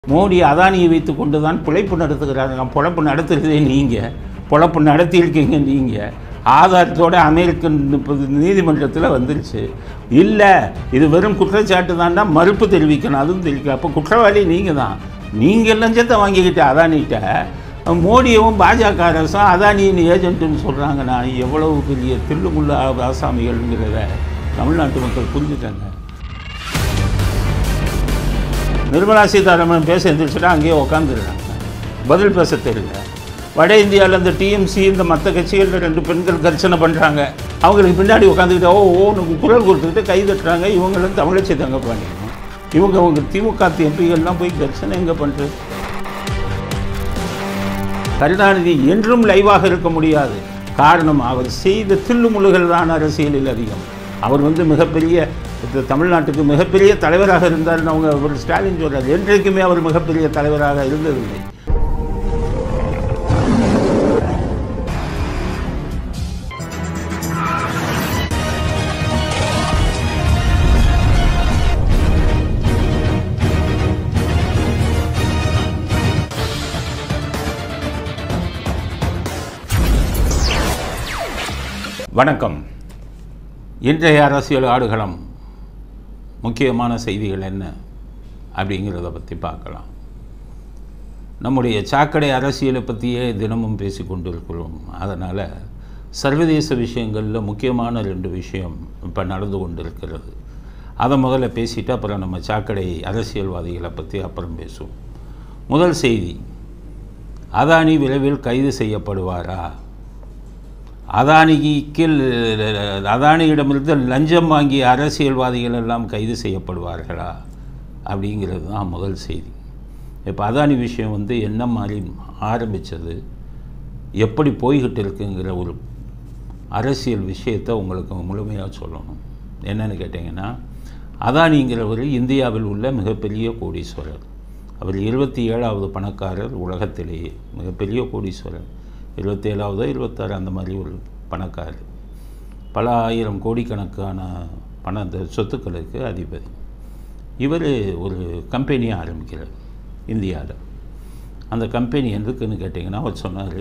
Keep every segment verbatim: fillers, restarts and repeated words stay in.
மோடி அதானியை வைத்து கொண்டு தான் பிழைப்பு நடத்துகிறார். நான் பொழப்பு நடத்துகிறதே நீங்கள், பொழப்பு நடத்தியிருக்கீங்க நீங்கள். ஆதாரத்தோடு அமெரிக்கன் நீதிமன்றத்தில் வந்துருச்சு. இல்லை இது வெறும் குற்றச்சாட்டு தான்டா, மறுப்பு தெரிவிக்கணும், அதுவும் தெரிவிக்க. அப்போ குற்றவாளி நீங்கள் தான். நீங்கள் லஞ்சத்தை வாங்கிக்கிட்ட அதானிகிட்ட. மோடியவும் பாஜக அரசும் அதானியின் ஏஜென்ட்டுன்னு சொல்கிறாங்க. நான் எவ்வளவு பெரிய தில்லுமுள்ள ஆசாமிகள்ங்கிறத தமிழ்நாட்டு மக்கள் புரிஞ்சுட்டாங்க. நிர்மலா சீதாராமன் பேச எழுந்திரிச்சுட்டா அங்கேயே உட்காந்துருக்காங்க, பதில் பேச தெரியல. வட இந்தியாவில் இந்த டிஎம்சி இந்த மற்ற கட்சிகளில் ரெண்டு பெண்கள் கர்ச்சனை பண்ணுறாங்க. அவங்களுக்கு பின்னாடி உட்காந்துக்கிட்டு ஓ ஓனுக்கு குரல் கொடுத்துக்கிட்டு கை தட்டுறாங்க. இவங்களும் தமிழச்சி தங்க பண்ணிக்கணும். இவங்க அவங்க திமுக எம்பிகள்லாம் போய் கர்ச்சனை எங்கே பண்ணுறது? கருணாநிதி என்றும் லைவாக இருக்க முடியாது. காரணம், அவர் செய்த தில்லுமுள்ளுகள் தான் அரசியலில் அதிகம். அவர் வந்து மிகப்பெரிய தமிழ்நாட்டுக்கு மிகப்பெரிய தலைவராக இருந்தார்னு அவங்க ஒரு ஸ்டாலின் சொல்றார். என்றைக்குமே அவர் மிகப்பெரிய தலைவராக இருந்ததில்லை. வணக்கம். இன்றைய அரசியல் ஆடுகளம் முக்கியமான செய்திகள் என்ன அப்படிங்கிறத பற்றி பார்க்கலாம். நம்முடைய சாக்கடை அரசியலை பற்றியே தினமும் பேசி கொண்டிருக்கிறோம். அதனால் சர்வதேச விஷயங்களில் முக்கியமான ரெண்டு விஷயம் இப்போ நடந்து கொண்டிருக்கிறது. அதை முதல்ல பேசிட்டு அப்புறம் நம்ம சாக்கடை அரசியல்வாதிகளை பற்றி அப்புறம் பேசுவோம். முதல் செய்தி, அதானி விரைவில் கைது செய்யப்படுவாரா? அதானிக்கு அதானியிடமிருந்து லஞ்சம் வாங்கிய அரசியல்வாதிகள் எல்லாம் கைது செய்யப்படுவார்களா அப்படிங்கிறது தான் முதல் செய்தி. இப்போ அதானி விஷயம் வந்து என்ன மாதிரி ஆரம்பித்தது, எப்படி போய்கிட்டு இருக்குங்கிற ஒரு அரசியல் விஷயத்தை உங்களுக்கு முழுமையாக சொல்லணும். என்னென்னு கேட்டிங்கன்னா, அதானிங்கிறவர் இந்தியாவில் உள்ள மிகப்பெரிய கோடீஸ்வரர். அவர் இருபத்தி ஏழாவது பணக்காரர் உலகத்திலேயே, மிகப்பெரிய கோடீஸ்வரர். இருபத்தி ஏழாவது இருபத்தாறு அந்த மாதிரி ஒரு பணக்காரர். பல ஆயிரம் கோடிக்கணக்கான பண சொத்துக்களுக்கு அதிபதி. இவர் ஒரு கம்பெனியை ஆரம்பிக்கிறார் இந்தியாவில். அந்த கம்பெனி எதுக்குன்னு கேட்டிங்கன்னா, அவர் சொன்னார்,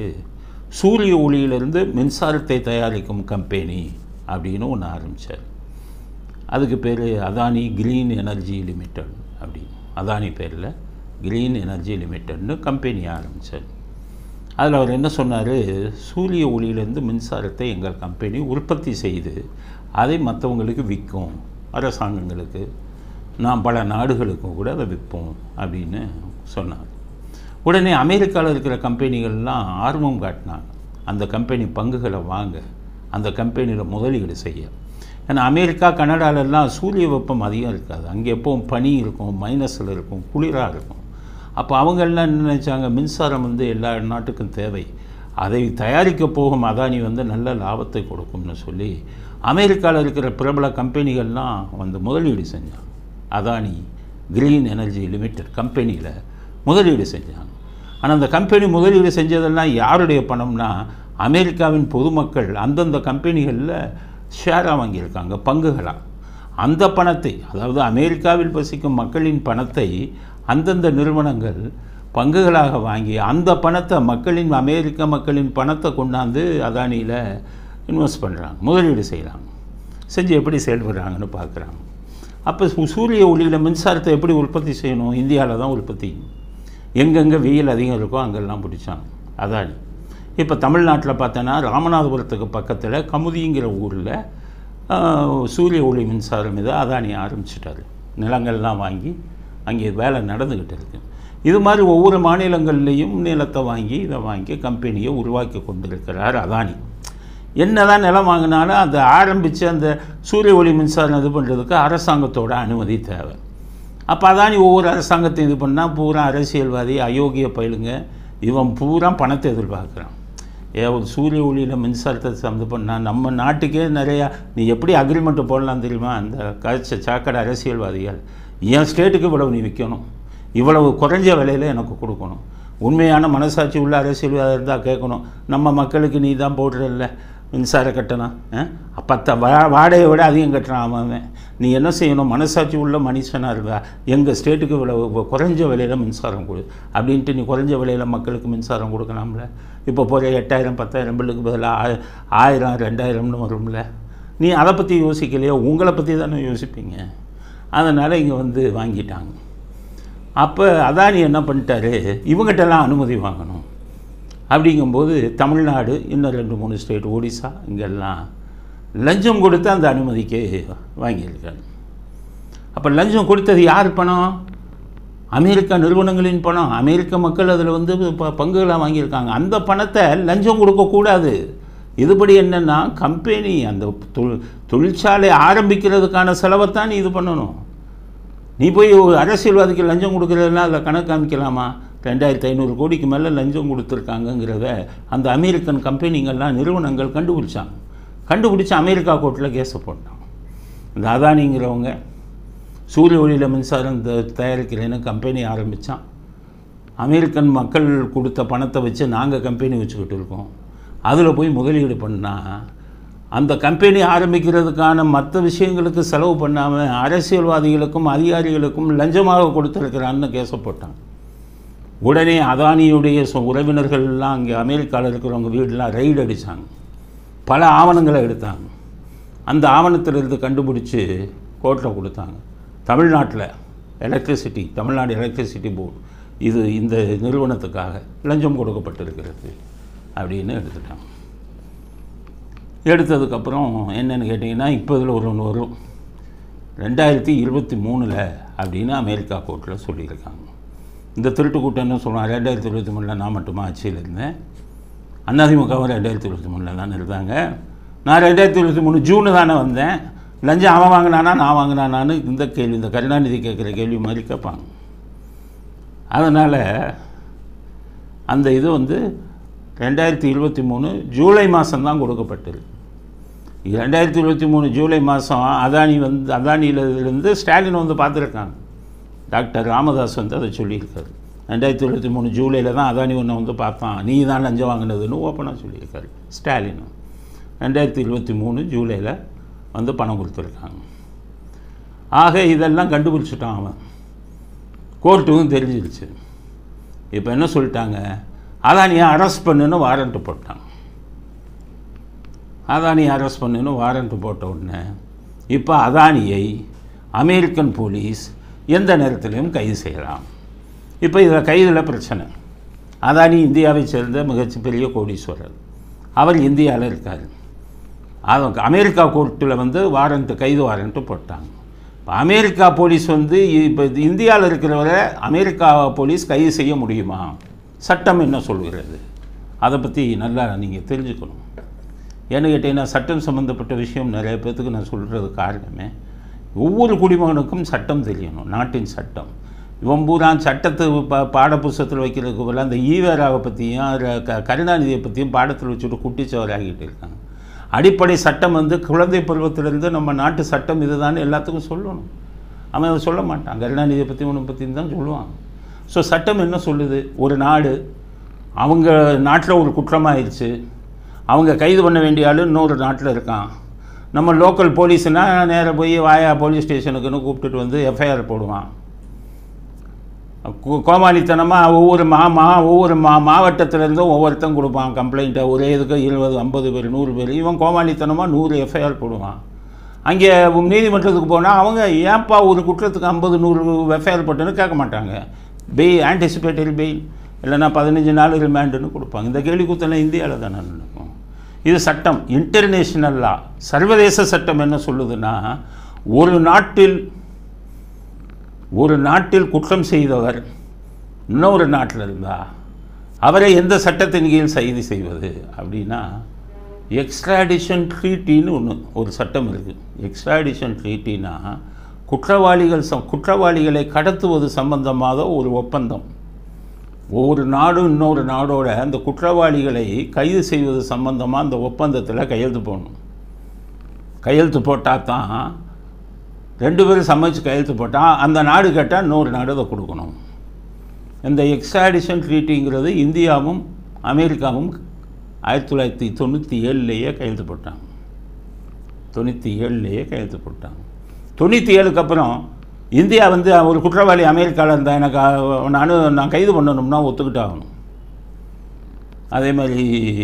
சூரிய ஒளியிலிருந்து மின்சாரத்தை தயாரிக்கும் கம்பெனி அப்படின்னு ஒன்று ஆரம்பித்தார். அதுக்கு பேர் அதானி கிரீன் எனர்ஜி லிமிடெட் அப்படின்னு. அதானி பேரில் கிரீன் எனர்ஜி லிமிடெட்னு கம்பெனி ஆரம்பித்தார். அதில் அவர் என்ன சொன்னார், சூரிய ஒளியிலேருந்து மின்சாரத்தை எங்கள் கம்பெனி உற்பத்தி செய்து அதை மற்றவங்களுக்கு விற்கும், அரசாங்கங்களுக்கு, நாம் பல நாடுகளுக்கும் கூட அதை விற்போம் அப்படின்னு சொன்னார். உடனே அமெரிக்காவில் இருக்கிற கம்பெனிகள்லாம் ஆர்வம் காட்டினாங்க அந்த கம்பெனி பங்குகளை வாங்க, அந்த கம்பெனியில் முதலீடு செய்ய. ஏன்னா அமெரிக்கா கனடாலெல்லாம் சூரிய வெப்பம் அதிகம் இருக்காது, அங்கே எப்போவும் பனி இருக்கும், மைனஸில் இருக்கும், குளிராக இருக்கும். அப்போ அவங்கெல்லாம் என்ன நினச்சாங்க, மின்சாரம் வந்து எல்லா நாட்டுக்கும் தேவை, அதை தயாரிக்க போகும் அதானி வந்து நல்ல லாபத்தை கொடுக்கும்னு சொல்லி அமெரிக்காவில் இருக்கிற பிரபல கம்பெனிகள்லாம் வந்து முதலீடு செஞ்சாங்க. அதானி கிரீன் எனர்ஜி லிமிடெட் கம்பெனியில் முதலீடு செஞ்சாங்க. ஆனால் அந்த கம்பெனி முதலீடு செஞ்சதெல்லாம் யாருடைய பணம்னா, அமெரிக்காவின் பொதுமக்கள் அந்தந்த கம்பெனிகளில் ஷேராக வாங்கியிருக்காங்க, பங்குகளாக. அந்த பணத்தை, அதாவது அமெரிக்காவில் வசிக்கும் மக்களின் பணத்தை அந்தந்த நிறுவனங்கள் பங்குகளாக வாங்கி அந்த பணத்தை மக்களின் அமெரிக்க மக்களின் பணத்தை கொண்டாந்து அதானியில் இன்வெஸ்ட் பண்ணுறாங்க, முதலீடு செய்கிறாங்க. செஞ்சு எப்படி செயல்படுறாங்கன்னு பார்க்குறாங்க. அப்போ சூரிய ஒளியில் மின்சாரத்தை எப்படி உற்பத்தி செய்யணும்? இந்தியாவில் தான் உற்பத்தி. எங்கெங்கே வெயில் அதிகம் இருக்கோ அங்கெல்லாம் பிடிச்சாங்க அதானி. இப்போ தமிழ்நாட்டில் பார்த்தோன்னா ராமநாதபுரத்துக்கு பக்கத்தில் கமுதிங்கிற ஊரில் சூரிய ஒளி மின்சாரம் இதை அதானி ஆரம்பிச்சிட்டாரு. நிலங்கள்லாம் வாங்கி அங்கே வேலை நடந்துக்கிட்டு இருக்குது. இது மாதிரி ஒவ்வொரு மாநிலங்கள்லேயும் நிலத்தை வாங்கி இதை வாங்கி கம்பெனியை உருவாக்கி கொண்டிருக்கிறார் அதானி. என்ன தான் நிலம் வாங்கினாலும் அதை ஆரம்பித்து அந்த சூரிய ஒளி மின்சாரம் இது பண்ணுறதுக்கு அரசாங்கத்தோட அனுமதி தேவை. அப்போ அதானி ஒவ்வொரு அரசாங்கத்தையும் இது பண்ணால் பூரா அரசியல்வாதி அயோக்கிய பயிலுங்க, இவன் பூரா பணத்தை எதிர்பார்க்குறான். ஏ ஒரு சூரிய ஒளியில் மின்சாரத்தை இது பண்ணால் நம்ம நாட்டுக்கே நிறையா, நீ எப்படி அக்ரிமெண்ட்டு போடலாம் தெரியுமா? அந்த கட்சி சாக்கடை அரசியல்வாதிகள், என் ஸ்டேட்டுக்கு இவ்வளவு நீ விற்கணும், இவ்வளவு குறைஞ்ச விலையில் எனக்கு கொடுக்கணும். உண்மையான மனசாட்சி உள்ள அரசியல்வாதி இருந்தால் கேட்கணும், நம்ம மக்களுக்கு நீ தான் போடுறதில்ல, மின்சார கட்டணம் பத்த வா வாடகையை விட அதிகம் கட்டுறான் அவன். நீ என்ன செய்யணும், மனசாட்சி உள்ள மனுஷனாக இருந்தா எங்கள் ஸ்டேட்டுக்கு இவ்வளோ குறைஞ்ச விலையில் மின்சாரம் கொடு அப்படின்ட்டு நீ குறைஞ்ச விலையில் மக்களுக்கு மின்சாரம் கொடுக்கலாம்ல. இப்போ போகிற எட்டாயிரம் பத்தாயிரம் பில்லுக்கு பதிலாக ஆயிரம் ரெண்டாயிரம்னு வரும்ல. நீ அதை பற்றி யோசிக்கலையோ, உங்களை பற்றி தானே யோசிப்பீங்க. அதனால் இங்கே வந்து வாங்கிட்டாங்க. அப்போ அதானி என்ன பண்ணிட்டாரு, இவங்ககிட்டலாம் அனுமதி வாங்கணும். அப்படிங்கும்போது தமிழ்நாடு, இன்னும் ரெண்டு மூணு ஸ்டேட், ஒடிசா, இங்கெல்லாம் லஞ்சம் கொடுத்து அந்த அனுமதிக்கு வாங்கியிருக்காங்க. அப்போ லஞ்சம் கொடுத்தது யார் பணம்? அமெரிக்கா நிறுவனங்களின் பணம். அமெரிக்க மக்கள் அதில் வந்து ப பங்குகளாக வாங்கியிருக்காங்க. அந்த பணத்தை லஞ்சம் கொடுக்கக்கூடாது. இதுபடி என்னென்னா, கம்பெனி அந்த தொழில் தொழிற்சாலை ஆரம்பிக்கிறதுக்கான செலவைத்தான் நீ இது பண்ணணும். நீ போய் ஒரு அரசியல்வாதிக்கு லஞ்சம் கொடுக்குறதுனா அதில் கணக்கு காமிக்கலாமா? ரெண்டாயிரத்தி ஐநூறு கோடிக்கு மேலே லஞ்சம் கொடுத்துருக்காங்கங்கிறத அந்த அமெரிக்கன் கம்பெனிங்கள்லாம் நிறுவனங்கள் கண்டுபிடிச்சாங்க. கண்டுபிடிச்சி அமெரிக்கா கோர்ட்டில் கேஸை போட்டாங்க. இந்த அதானிங்கிறவங்க சூரிய ஒளியில் மின்சாரம் தயாரிக்கிறேன்னு கம்பெனி ஆரம்பித்தான். அமெரிக்கன் மக்கள் கொடுத்த பணத்தை வச்சு நாங்கள் கம்பெனி வச்சுக்கிட்டு இருக்கோம். அதில் போய் முதலீடு பண்ணால் அந்த கம்பெனி ஆரம்பிக்கிறதுக்கான மற்ற விஷயங்களுக்கு செலவு பண்ணாமல் அரசியல்வாதிகளுக்கும் அதிகாரிகளுக்கும் லஞ்சமாக கொடுத்துருக்கிறான்னு கேஸை போட்டாங்க. உடனே அதானியுடைய உறவினர்கள்லாம் அங்கே அமெரிக்காவில் இருக்கிறவங்க வீடெலாம் ரைடு அடித்தாங்க. பல ஆவணங்களை எடுத்தாங்க. அந்த ஆவணத்திலிருந்து கண்டுபிடிச்சி கோர்ட்டில் கொடுத்தாங்க. தமிழ்நாட்டில் எலக்ட்ரிசிட்டி, தமிழ்நாடு எலக்ட்ரிசிட்டி போர்டு இது இந்த நிறுவனத்துக்காக லஞ்சம் கொடுக்கப்பட்டிருக்கிறது அப்படின்னு எடுத்துட்டாங்க. எடுத்ததுக்கப்புறம் என்னென்னு கேட்டிங்கன்னா, இப்போ இதில் ஒரு ஒன்று வரும், ரெண்டாயிரத்தி இருபத்தி மூணில் அப்படின்னு அமெரிக்கா கோர்ட்டில் சொல்லியிருக்காங்க. இந்த திருட்டு கூட்டம்னு சொல்லுவாங்க. ரெண்டாயிரத்தி இருபத்தி மூணில் நான் மட்டுமா ஆட்சியில் இருந்தேன், அதிமுகவும் ரெண்டாயிரத்தி இருபத்தி மூணில் தானே இருந்தாங்க. நான் ரெண்டாயிரத்தி இருபத்தி மூணு ஜூனு தானே வந்தேன். லஞ்சம் அவன் வாங்கினானா நான் வாங்கினானான்னு இந்த கேள்வி, இந்த கருணாநிதி கேட்குற கேள்வி மாதிரி கேட்பாங்க. அதனால் அந்த இது வந்து ரெண்டாயிரத்தி இருபத்தி மூணு ஜூலை மாதம்தான் கொடுக்கப்பட்டது. ரெண்டாயிரத்தி இருபத்தி மூணு ஜூலை மாதம் அதானி வந்து அதானியிலிருந்து ஸ்டாலின் வந்து பார்த்துருக்காங்க. டாக்டர் ராமதாஸ் வந்து அதை சொல்லியிருக்காரு. ரெண்டாயிரத்தி இருபத்தி மூணு ஜூலையில் தான் அதானி ஒன்று வந்து பார்த்தான், நீ தான் லஞ்சம் வாங்கினதுன்னு ஓப்பனாக சொல்லியிருக்காரு ஸ்டாலின். ரெண்டாயிரத்தி இருபத்தி மூணு ஜூலையில் வந்து பணம் கொடுத்துருக்காங்க. ஆக இதெல்லாம் கண்டுபிடிச்சிட்டான் அவன். கோர்ட்டுக்கும் தெரிஞ்சிருச்சு. இப்போ என்ன சொல்லிட்டாங்க, அதானியை அரெஸ்ட் பண்ணுன்னு வாரண்ட்டு போட்டாங்க. அதானியை அரெஸ்ட் பண்ணுன்னு வாரண்ட்டு போட்ட உடனே இப்போ அதானியை அமெரிக்கன் போலீஸ் எந்த நேரத்திலையும் கைது செய்யலாம். இப்போ இதில் கைதில் பிரச்சனை. அதானி இந்தியாவை சேர்ந்த மிகப்பெரிய கோடீஸ்வரர், அவர் இந்தியாவில் இருக்கார். அது அமெரிக்கா கோர்ட்டில் வந்து வாரண்ட்டு கைது வாரண்ட்டு போட்டாங்க. இப்போ அமெரிக்கா போலீஸ் வந்து இப்போ இந்தியாவில் இருக்கிறவரை அமெரிக்கா போலீஸ் கைது செய்ய முடியுமா? சட்டம் என்ன சொல்கிறது? அதை பற்றி நல்லா நீங்கள் தெரிஞ்சுக்கணும். ஏன்னு கேட்டிங்கன்னா, சட்டம் சம்மந்தப்பட்ட விஷயம் நிறைய பேர்த்துக்கு நான் சொல்கிறது காரணமே, ஒவ்வொரு குடிமகனுக்கும் சட்டம் தெரியணும், நாட்டின் சட்டம். இவன் பூரா சட்டத்தை பா பாட புஸ்தகத்தில் வைக்கிறதுக்கு பதிலாக அந்த ஈவேராவை பற்றியும் க கருணாநிதியை பற்றியும் பாடத்தில் வச்சுட்டு குட்டிச்சவர் ஆகிட்டு இருக்காங்க. அடிப்படை சட்டம் வந்து குழந்தை பருவத்திலேருந்து நம்ம நாட்டு சட்டம் இதுதான் எல்லாத்துக்கும் சொல்லணும். அவன் அதை சொல்ல மாட்டான். கருணாநிதியை பற்றி ஒன்று பற்றியும் தான் சொல்லுவான். ஸோ சட்டம் என்ன சொல்லுது? ஒரு நாடு அவங்க நாட்டில் ஒரு குற்றமாகிடுச்சு, அவங்க கைது பண்ண வேண்டிய ஆள் இன்னொரு நாட்டில் இருக்கான். நம்ம லோக்கல் போலீஸுனால் நேராக போய் வாயா போலீஸ் ஸ்டேஷனுக்குன்னு கூப்பிட்டுட்டு வந்து எஃப்ஐஆர் போடுவான். கோமாளித்தனமாக ஒவ்வொரு மா மா ஒவ்வொரு மா மாவட்டத்திலேருந்தும் ஒவ்வொருத்தன் கொடுப்பான் கம்ப்ளைண்ட்டை. ஒரே இதுக்கு இருபது ஐம்பது பேர் நூறு பேர். இவன் கோமாளித்தனமாக நூறு எஃப்ஐஆர் போடுவான். அங்கே நீதிமன்றத்துக்கு போனால் அவங்க ஏன்ப்பா ஒரு குற்றத்துக்கு ஐம்பது நூறு எஃப்ஐஆர் போட்டுன்னு கேட்க மாட்டாங்க. பெயில், ஆன்டிசிபேட்டரி பெயில், இல்லைன்னா பதினஞ்சு நாள் ரிமாண்டுன்னு கொடுப்பாங்க. இந்த கேள்வி கூத்தெல்லாம் இந்தியாவில் தானே நடக்கும். இது சட்டம், இன்டர்நேஷ்னல் லா, சர்வதேச சட்டம் என்ன சொல்லுதுன்னா, ஒரு நாட்டில் ஒரு நாட்டில் குற்றம் செய்தவர் இன்னொரு நாட்டில் இருந்தால் அவரை எந்த சட்டத்தின் கீழ் கைது செய்வது அப்படின்னா, எக்ஸ்ட்ராடிஷன் ட்ரீட்டின்னு ஒன்று ஒரு சட்டம் இருக்குது. எக்ஸ்ட்ராடிஷன் ட்ரீட்டினா குற்றவாளிகள் ச குற்றவாளிகளை கடத்துவது சம்பந்தமாக ஒரு ஒப்பந்தம். ஒவ்வொரு நாடும் இன்னொரு நாடோட அந்த குற்றவாளிகளை கைது செய்வது சம்பந்தமாக அந்த ஒப்பந்தத்தில் கையெழுத்து போடணும். கையெழுத்து போட்டால் தான், ரெண்டு பேரும் சமைச்சு கையெழுத்து போட்டால் அந்த நாடு கேட்டால் இன்னொரு நாடு அதை கொடுக்கணும். இந்த எக்ஸ்ட்ராடிஷன் ட்ரீட்டிங்கிறது இந்தியாவும் அமெரிக்காவும் ஆயிரத்தி தொள்ளாயிரத்தி தொண்ணூற்றி ஏழுலேயே கையெழுத்து போட்டாங்க. தொண்ணூற்றி ஏழுலேயே கையெழுத்து போட்டாங்க. தொண்ணூற்றி ஏழுக்கு அப்புறம் இந்தியா வந்து ஒரு குற்றவாளி அமெரிக்காவில் இருந்தால் எனக்கு நான் நான் கைது பண்ணணும்னா ஒத்துக்கிட்டாகணும். அதே மாதிரி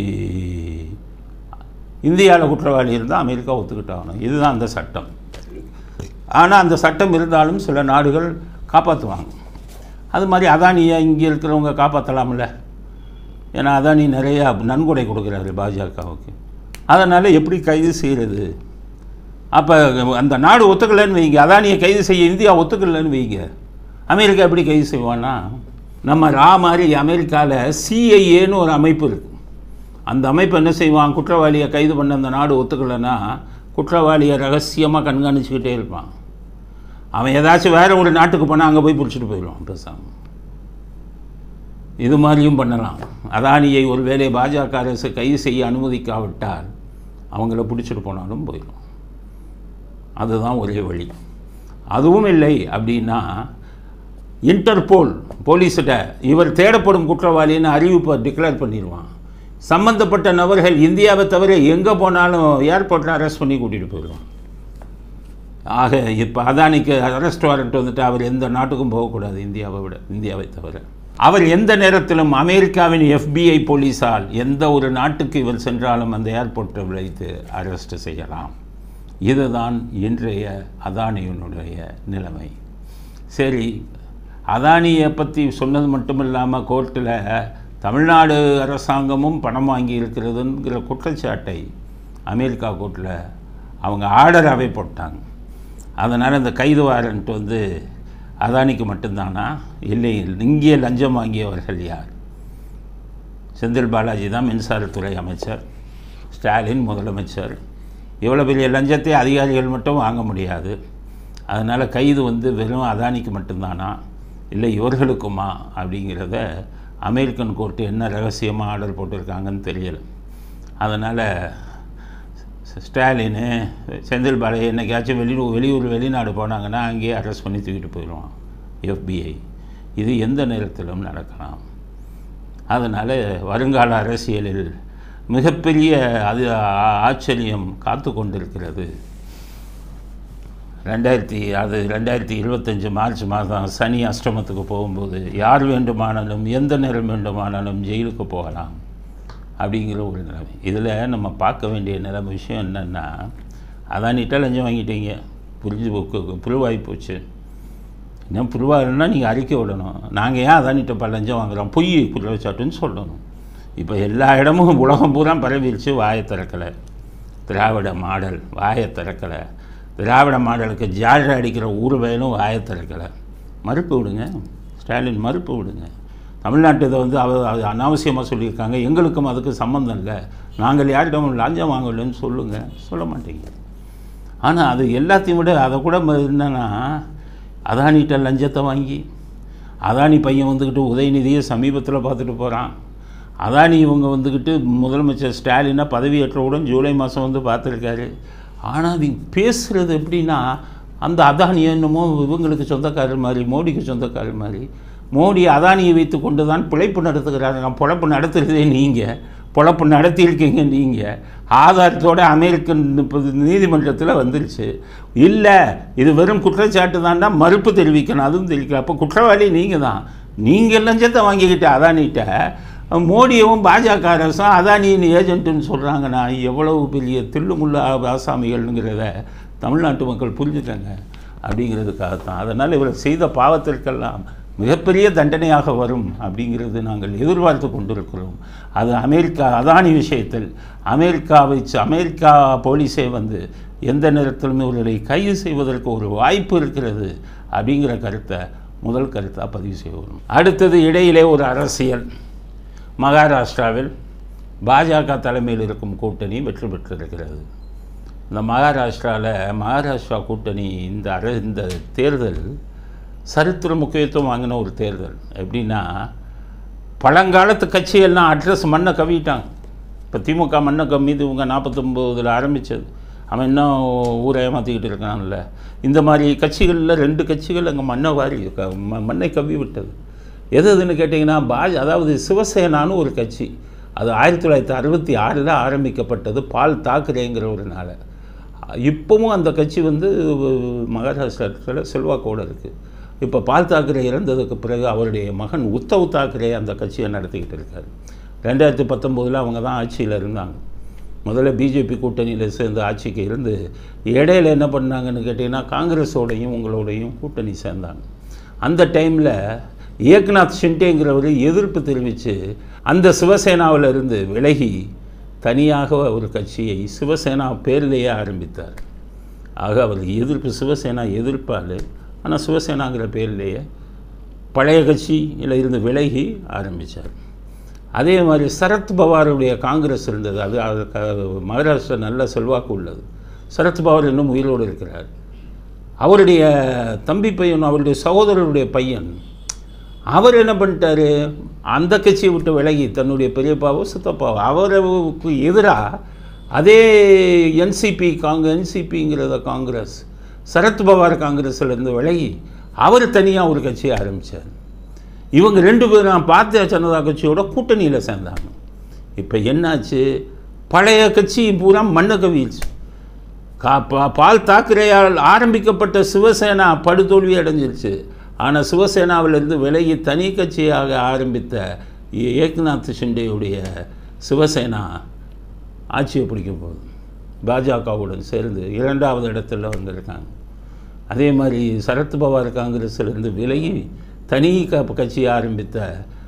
இந்தியாவில் குற்றவாளி இருந்தால் அமெரிக்கா ஒத்துக்கிட்டாகணும். இதுதான் அந்த சட்டம். ஆனால் அந்த சட்டம் இருந்தாலும் சில நாடுகள் காப்பாற்றுவாங்க. அது மாதிரி அதானியை இங்கே இருக்கிறவங்க காப்பாற்றலாம்ல. ஏன்னா அதானி நிறையா நன்கொடை கொடுக்குறாரு பாஜகவுக்கு. அதனால் எப்படி கைது செய்கிறது? அப்போ அந்த நாடு ஒத்துக்கலைன்னு வைங்க, அதானியை கைது செய்ய இந்தியா ஒத்துக்கலைன்னு வைங்க, அமெரிக்கா எப்படி கைது செய்வான்னா, நம்ம ரா மாதிரி அமெரிக்காவில் சிஐஏன்னு ஒரு அமைப்பு இருக்குது. அந்த அமைப்பு என்ன செய்வான், குற்றவாளியை கைது பண்ண அந்த நாடு ஒத்துக்கலைன்னா குற்றவாளியை ரகசியமாக கண்காணிச்சுக்கிட்டே இருப்பான். அவன் ஏதாச்சும் வேறு ஒரு நாட்டுக்கு போனால் அங்கே போய் பிடிச்சிட்டு போயிடுவான் பேசாமல். இது மாதிரியும் பண்ணலாம். அதானியை ஒரு வேளை பாஜக அரசு கைது செய்ய அனுமதிக்காவிட்டால் அவங்கள பிடிச்சிட்டு போனாலும் போயிடும். அதுதான் ஒரே வழி. அதுவும் இல்லை அப்படின்னா இன்டர்போல் போலீஸ்கிட்ட இவர் தேடப்படும் குற்றவாளின்னு அறிவிப்பை டிக்ளேர் பண்ணிடுவான். சம்பந்தப்பட்ட நபர்கள் இந்தியாவை தவிர எங்கே போனாலும் ஏர்போர்ட்டில் அரெஸ்ட் பண்ணி கூட்டிகிட்டு போயிடுவான். ஆக இப்போ அதானிக்கு அரெஸ்ட் வாரண்ட் வந்துட்டு அவர் எந்த நாட்டுக்கும் போகக்கூடாது இந்தியாவை விட, இந்தியாவை தவிர. அவர் எந்த நேரத்திலும் அமெரிக்காவின் எஃபிஐ போலீஸால் எந்த ஒரு நாட்டுக்கு இவர் சென்றாலும் அந்த ஏர்போர்ட்டை வைத்து அரெஸ்ட் செய்யலாம். இதுதான் இன்றைய அதானியினுடைய நிலைமை. சரி, அதானியை பற்றி சொன்னது மட்டும் இல்லாமல் கோர்ட்டில் தமிழ்நாடு அரசாங்கமும் பணம் வாங்கி இருக்கிறதுங்கிற குற்றச்சாட்டை அமெரிக்கா கோர்ட்டில் அவங்க ஆர்டராகவே போட்டாங்க. அதனால் இந்த கைது வாரண்ட் வந்து அதானிக்கு மட்டும்தானா? இல்லை, இங்கே லஞ்சம் வாங்கியவர்கள் யார்? செந்தில் பாலாஜி தான் மின்சாரத்துறை அமைச்சர், ஸ்டாலின் முதலமைச்சர். இவ்வளோ பெரிய லஞ்சத்தை அதிகாரிகள் மட்டும் வாங்க முடியாது. அதனால் கைது வந்து வெறும் அதானிக்கு மட்டும்தானா, இல்லை இவர்களுக்குமா அப்படிங்கிறத அமெரிக்கன் கோர்ட்டு என்ன ரகசியமாக ஆர்டர் போட்டிருக்காங்கன்னு தெரியலை. அதனால் ஸ்டாலின் செந்தில் பாலாஜி என்னைக்காச்சும் வெளியூர் வெளியூர் வெளிநாடு போனாங்கன்னா அங்கேயே அரெஸ்ட் பண்ணி தூக்கிட்டு போயிடுவான் எஃபிஐ. இது எந்த நேரத்திலும் நடக்கலாம். அதனால் வருங்கால அரசியலில் மிகப்பெரிய அது ஆச்சரியம் காத்து கொண்டிருக்கிறது. ரெண்டாயிரத்தி அது ரெண்டாயிரத்தி இருபத்தஞ்சி மார்ச் மாதம் சனி அஷ்டமத்துக்கு போகும்போது யார் வேண்டுமானாலும் எந்த நேரம் வேண்டுமானாலும் ஜெயிலுக்கு போகலாம் அப்படிங்கிற ஒரு நிலைமை. இதில் நம்ம பார்க்க வேண்டிய நிலைமை விஷயம் என்னென்னா, அதானிட்ட லஞ்சம் வாங்கிட்டீங்க, புரிஞ்சு புரிவாகி போச்சு. இன்னும் புரிவாகனா நீங்கள் அறிக்கை விடணும், நாங்கள் ஏன் அதானிட்ட லஞ்சம் வாங்குகிறோம், பொய் குற்றச்சாட்டுன்னு சொல்லணும். இப்போ எல்லா இடமும் உலகம் பூரா பரவிடுச்சு, வாயை திறக்கலை. திராவிட மாடல் வாயை திறக்கலை. திராவிட மாடலுக்கு ஜாழ அடிக்கிற ஊர் வயலும் வாயை திறக்கலை. மறுப்பு விடுங்க, ஸ்டாலின் மறுப்பு விடுங்க. தமிழ்நாட்டு இதை வந்து அவர் அனாவசியமாக சொல்லியிருக்காங்க, எங்களுக்கும் அதுக்கு சம்மந்தம் இல்லை, நாங்கள் யார்கிட்டும் லஞ்சம் வாங்கலன்னு சொல்லுங்கள், சொல்ல மாட்டேங்க. ஆனால் அது எல்லாத்தையும் விட அதை கூட என்னென்னா, அதானிட்ட லஞ்சத்தை வாங்கி அதானி பையன் வந்துக்கிட்டு உதயநிதியை சமீபத்தில் பார்த்துட்டு போகிறான். அதானி இவங்க வந்துக்கிட்டு முதலமைச்சர் ஸ்டாலினை பதவியேற்றவுடன் ஜூலை மாதம் வந்து பார்த்துருக்காரு. ஆனால் அது பேசுகிறது எப்படின்னா, அந்த அதானியை என்னமோ இவங்களுக்கு சொந்தக்காரர் மாதிரி, மோடிக்கு சொந்தக்காரர் மாதிரி. மோடி அதானியை வைத்து கொண்டு தான் பிழைப்பு நடத்துகிறாரு. நான் பொழப்பு நடத்துகிறதே நீங்கள், பொழப்பு நடத்தியிருக்கீங்க நீங்கள். ஆதாரத்தோடு அமெரிக்கன் நீதிமன்றத்தில் வந்துருச்சு. இல்லை இது வெறும் குற்றச்சாட்டு தான்டா, மறுப்பு தெரிவிக்கணும், அதுவும் தெரிவிக்கணும். அப்போ குற்றவாளி நீங்கள் தான். நீங்கள் லஞ்சத்தை வாங்கிக்கிட்ட அதானிட்ட மோடியவும் பாஜக அரசும் அதானியின் ஏஜென்ட்டுன்னு சொல்கிறாங்கன்னா எவ்வளவு பெரிய தில்லுமுள்ள ஆசாமிகள்ங்கிறத தமிழ்நாட்டு மக்கள் புரிஞ்சுட்டாங்க அப்படிங்கிறதுக்காகத்தான். அதனால் இவர் செய்த பாவத்திற்கெல்லாம் மிகப்பெரிய தண்டனையாக வரும் அப்படிங்கிறது நாங்கள் எதிர்பார்த்து கொண்டிருக்கிறோம். அது அமெரிக்கா அதானி விஷயத்தில் அமெரிக்காவை அமெரிக்கா போலீஸே வந்து எந்த நேரத்திலும் இவர்களை கைது செய்வதற்கு ஒரு வாய்ப்பு இருக்கிறது அப்படிங்கிற கருத்தை முதல் கருத்தாக பதிவு செய்வோம். அடுத்தது இடையிலே ஒரு அரசியல். மகாராஷ்டிராவில் பாஜக தலைமையில் இருக்கும் கூட்டணி வெற்றி பெற்றிருக்கிறது. இந்த மகாராஷ்டிராவில் மகாராஷ்டிரா கூட்டணி இந்த அர இந்த தேர்தல் சரித்திர முக்கியத்துவம் வாங்கின ஒரு தேர்தல். எப்படின்னா, பழங்காலத்து கட்சியெல்லாம் அட்ரஸ் மண்ணை கவிட்டாங்க. இப்போ திமுக மண்ணை கம்மி இவங்க நாற்பத்தொம்போதில் ஆரம்பித்தது, அவன் இன்னும் ஊரை ஏமாற்றிக்கிட்டு இருக்கான்ல. இந்த மாதிரி கட்சிகளில் ரெண்டு கட்சிகள் அங்கே மண்ணை வாரி மண்ணை கவ்வி விட்டது. எது எதுன்னு கேட்டிங்கன்னா, பாஜ அதாவது சிவசேனான்னு ஒரு கட்சி, அது ஆயிரத்தி தொள்ளாயிரத்தி அறுபத்தி ஆறில் ஆரம்பிக்கப்பட்டது பால் தாக்கரேங்கிறவருனால. இப்போவும் அந்த கட்சி வந்து மகாராஷ்டிராவில் செல்வாக்கோடு இருக்குது. இப்போ பால் தாக்கரே இறந்ததுக்கு பிறகு அவருடைய மகன் உத்தவ் தாக்கரே அந்த கட்சியை நடத்திக்கிட்டு இருக்கார். ரெண்டாயிரத்தி பத்தொம்போதில் அவங்க தான் ஆட்சியில் இருந்தாங்க. முதல்ல பிஜேபி கூட்டணியில் சேர்ந்து ஆட்சிக்கு இருந்து இடையில என்ன பண்ணாங்கன்னு கேட்டிங்கன்னா காங்கிரஸோடையும் உங்களோடையும் கூட்டணி சேர்ந்தாங்க. அந்த டைமில் ஏக்நாத் ஷிண்டேங்கிறவர் எதிர்ப்பு தெரிவித்து அந்த சிவசேனாவில் இருந்து விலகி தனியாக ஒரு கட்சியை சிவசேனா பேரிலேயே ஆரம்பித்தார். ஆக அவர் எதிர்ப்பு சிவசேனா எதிர்ப்பால், ஆனால் சிவசேனாங்கிற பேரிலேயே பழைய கட்சியில் இருந்து விலகி ஆரம்பித்தார். அதே மாதிரி சரத் பவாருடைய காங்கிரஸ் இருந்தது. அது மகாராஷ்டிரா நல்ல செல்வாக்கு உள்ளது. சரத் பவார் இன்னும் உயிரோடு இருக்கிறார். அவருடைய தம்பி பையன், அவருடைய சகோதரருடைய பையன், அவர் என்ன பண்ணிட்டார், அந்த கட்சியை விட்டு விலகி தன்னுடைய பெரியப்பாவோ சித்தப்பாவோ அவருக்கு எதிராக அதே என்சிபி காங்க என்சிபிங்கிறத காங்கிரஸ் சரத் பவார் காங்கிரஸிலேருந்து விலகி அவர் தனியாக ஒரு கட்சியை ஆரம்பித்தார். இவங்க ரெண்டு பேரும் நான் பாரதிய ஜனதா கட்சியோட கூட்டணியில் சேர்ந்தாங்க. இப்போ என்னாச்சு, பழைய கட்சி பூரா மண்ணை கவிழ்ச்சி. கா பா பால் தாக்கரேயால் ஆரம்பிக்கப்பட்ட சிவசேனா படுதோல்வி அடைஞ்சிருச்சு. ஆனால் சிவசேனாவிலிருந்து விலகி தனி கட்சியாக ஆரம்பித்த ஏக்நாத் ஷிண்டேயுடைய சிவசேனா ஆட்சியை பிடிக்க போகுது. பாஜகவுடன் சேர்ந்து இரண்டாவது இடத்துல வந்திருக்காங்க. அதே மாதிரி சரத் பவார் காங்கிரஸிலிருந்து விலகி தனி க கட்சியை ஆரம்பித்த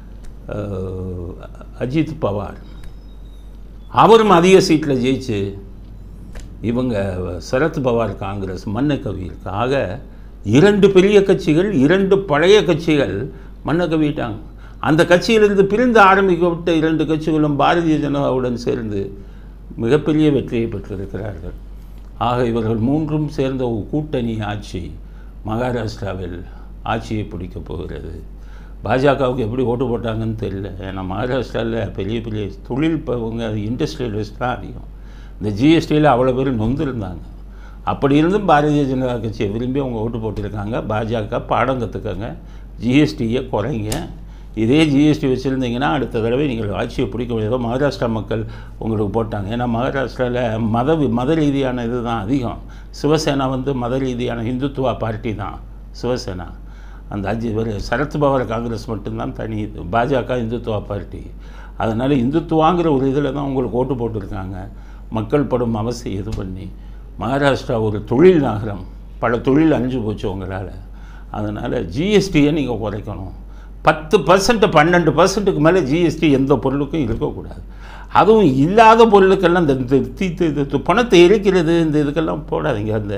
அஜித் பவார் அவரும் அதிக சீட்டில் ஜெயிச்சு இவங்க சரத் பவார் காங்கிரஸ் மண்ணை கவியிருக்கு. ஆக இரண்டு பெரிய கட்சிகள், இரண்டு பழைய கட்சிகள் மண்ணை கவிட்டாங்க. அந்த கட்சியிலிருந்து பிரிந்து ஆரம்பிக்கப்பட்ட இரண்டு கட்சிகளும் பாரதிய ஜனதாவுடன் சேர்ந்து மிகப்பெரிய வெற்றியை பெற்றிருக்கிறார்கள். ஆக இவர்கள் மூன்றும் சேர்ந்த ஒரு கூட்டணி ஆட்சி மகாராஷ்டிராவில் ஆட்சியை பிடிக்கப் போகிறது. பாஜகவுக்கு எப்படி ஓட்டு போட்டாங்கன்னு தெரியல. ஏன்னா மகாராஷ்டிராவில் பெரிய பெரிய தொழில் பவங்க இண்டஸ்ட்ரியலிஸ்ட் தான் அதிகம். இந்த ஜிஎஸ்டியில் அவ்வளோ பேர் நொந்திருந்தாங்க. அப்படி இருந்தும் பாரதிய ஜனதா கட்சியை விரும்பி அவங்க ஓட்டு போட்டிருக்காங்க. பாஜக பாடம் கற்றுக்கங்க, ஜிஎஸ்டியை குறைங்க. இதே ஜிஎஸ்டி வச்சுருந்தீங்கன்னா அடுத்த தடவை நீங்கள் ஆட்சியை பிடிக்க முடியாதோ மகாராஷ்டிரா மக்கள் உங்களுக்கு போட்டாங்க. ஏன்னா மகாராஷ்டிராவில் மத மத ரீதியான இது தான் அதிகம். சிவசேனா வந்து மத ரீதியான இந்துத்துவா பார்ட்டி தான் சிவசேனா. அந்த அஜி ஒரு சரத் பவார் காங்கிரஸ் மட்டும்தான் தனி இது. பாஜக இந்துத்துவா பார்ட்டி. அதனால் இந்துத்துவாங்கிற ஒரு இதில் தான் உங்களுக்கு ஓட்டு போட்டிருக்காங்க. மக்கள் படும் அவசியம் இது பண்ணி மகாராஷ்டிரா ஒரு தொழில் நகரம், பல தொழில் அழிஞ்சு போச்சு உங்களால். அதனால் ஜிஎஸ்டியை நீங்கள் குறைக்கணும். பத்து பர்சன்ட் பன்னெண்டு பர்சன்ட்டுக்கு மேலே ஜிஎஸ்டி எந்த பொருளுக்கும் இருக்கக்கூடாது. அதுவும் இல்லாத பொருளுக்கெல்லாம் இந்த பணத்தை எரிக்கிறது இந்த இதுக்கெல்லாம் போடாதீங்க. அந்த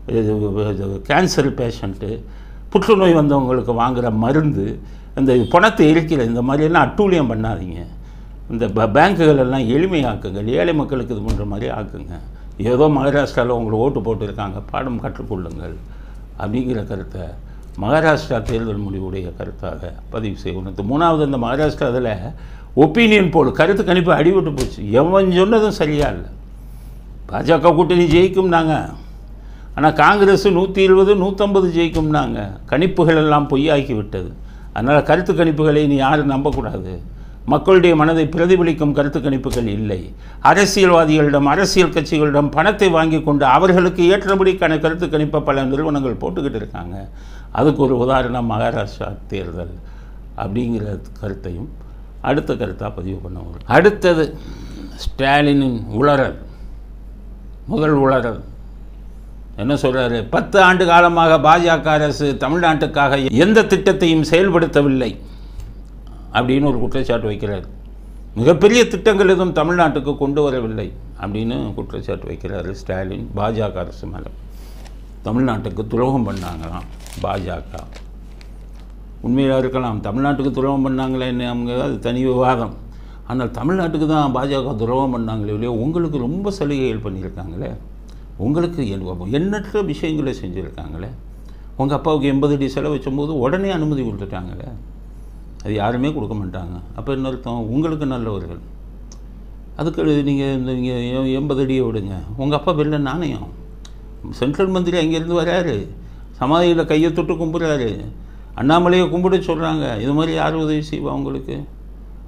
கேன்சர் பேஷண்ட்டு, புற்றுநோய் வந்தவங்களுக்கு வாங்குகிற மருந்து, இந்த பணத்தை எரிக்கிற இந்த மாதிரியெல்லாம் அட்டூழியம் பண்ணாதீங்க. இந்த பேங்குகள் எல்லாம் எளிமையாக்குங்க, ஏழை மக்களுக்கு இது பண்ணுற மாதிரி ஆக்குங்க. ஏதோ மகாராஷ்டிராவில் உங்களுக்கு ஓட்டு போட்டுருக்காங்க, பாடம் கற்றுக்கொள்ளுங்கள் அப்படிங்கிற கருத்தை மகாராஷ்டிரா தேர்தல் முடிவுடைய கருத்தாக பதிவு செய்யணும். மூணாவது, இந்த மகாராஷ்டிராவில் ஒப்பீனியன் போல் கருத்து கணிப்பு அடிபட்டு போச்சு. எவன் சொன்னதும் சரியா இல்லை. பாஜக கூட்டணி ஜெயிக்கும்னாங்க, ஆனால் காங்கிரஸ் நூற்றி இருபது நூற்றம்பது ஜெயிக்கும்னாங்க. கணிப்புகள் எல்லாம் பொய்யாக்கி விட்டது. அதனால் கருத்து கணிப்புகளை நீ யாரும் நம்பக்கூடாது. மக்களுடைய மனதை பிரதிபலிக்கும் கருத்து கணிப்புகள் இல்லை. அரசியல்வாதிகளிடம், அரசியல் கட்சிகளிடம் பணத்தை வாங்கி கொண்டு அவர்களுக்கு ஏற்றபடிக்கான கருத்து கணிப்பை பல நிறுவனங்கள் போட்டுக்கிட்டு இருக்காங்க. அதுக்கு ஒரு உதாரணம் மகாராஷ்டிரா தேர்தல் அப்படிங்கிற கருத்தையும் அடுத்த கருத்தாக பதிவு பண்ண. அடுத்தது ஸ்டாலினின் உளறல். முதல் உளறல் என்ன சொல்கிறாரு? பத்து ஆண்டு காலமாக பாஜக அரசு தமிழ்நாட்டுக்காக எந்த திட்டத்தையும் செயல்படுத்தவில்லை அப்படின்னு ஒரு குற்றச்சாட்டு வைக்கிறார். மிகப்பெரிய திட்டங்கள் எதுவும் தமிழ்நாட்டுக்கு கொண்டு வரவில்லை அப்படின்னு குற்றச்சாட்டு வைக்கிறார் ஸ்டாலின் பாஜக அரசு மேலே. தமிழ்நாட்டுக்கு துரோகம் பண்ணாங்களாம் பாஜக. உண்மையாக இருக்கலாம், தமிழ்நாட்டுக்கு துரோகம் பண்ணாங்களே என்ன அவங்க அது தனி விவாதம். ஆனால் தமிழ்நாட்டுக்கு தான் பாஜக துரோகம் பண்ணாங்களே இல்லையோ, உங்களுக்கு ரொம்ப சலுகைகள் பண்ணியிருக்காங்களே, உங்களுக்கு எண்ணற்ற விஷயங்களை செஞ்சுருக்காங்களே. உங்கள் அப்பாவுக்கு எண்பது அடி செலவு வச்சும்போது உடனே அனுமதி கொடுத்துட்டாங்களே, அது யாருமே கொடுக்க மாட்டாங்க. அப்போ என்ன அர்த்தம்? உங்களுக்கு நல்லவர்கள். அதுக்கு நீங்கள் இந்த நீங்கள் எண்பது அடியை விடுங்க. உங்கள் அப்பா வெளில நாணயம், சென்ட்ரல் மந்திரி அங்கேருந்து வராரு, சமாதியில் கையை தொட்டு கும்பிட்றாரு, அண்ணாமலையை கும்பிட சொல்கிறாங்க. இது மாதிரி யார் உதவி செய்வா உங்களுக்கு?